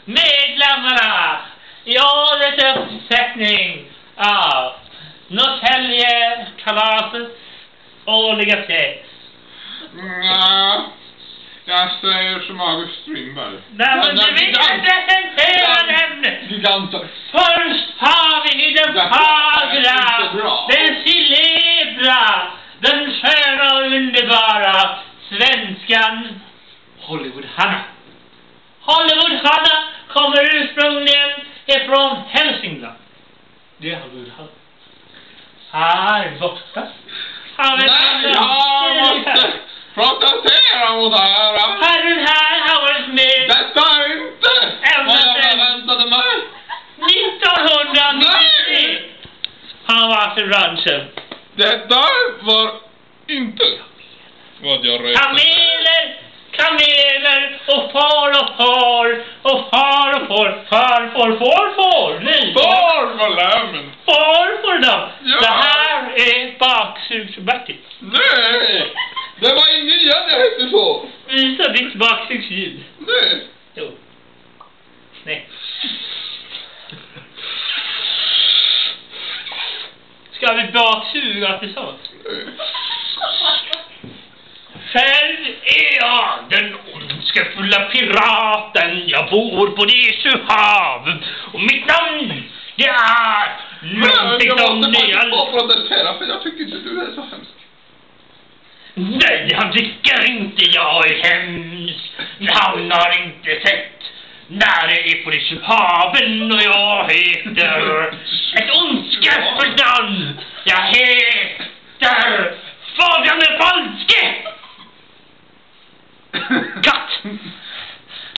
medlemmarna i årets uppsättning av Norrtälje-kalasets årliga pjäs. Ja, jag säger som August Strindberg. Nej, men du vill inte presentera den! Giganter. Först har vi den fagra, den celebra, den sköna och underbara svenskan Hollywood-Hanna. Hollywood-Hanna kommer ursprungligen ifrån Hälsingland. Det är Hollywood-Hanna. Här borta. Nej, jag måste protestera mot det här. Herren här har varit med. Detta är inte vad jag väntade mig. 1993 har varit i branschen. Detta var inte vad jag räknade. Kameler och far. Nej. Far för lämmen. Far då. Ja. Det här är baksugsbertil. Nej, det var ingen igen jag hette så. Visa ditt baksugsljud. Nej. Jo. Nej. Ska vi baksuga tillsammans? Nej. Själv är jag den ondskefulla piraten. Jag bor på Jesu hav. Och mitt namn, det är någonting som ni Jag måste protestera för jag tycker inte du är så hemsk. Nej, han tycker inte jag är hemsk. Han har inte sett när det är på Jesu haven och jag heter ett ondskefullt namn. Jag heter Fabian den falske.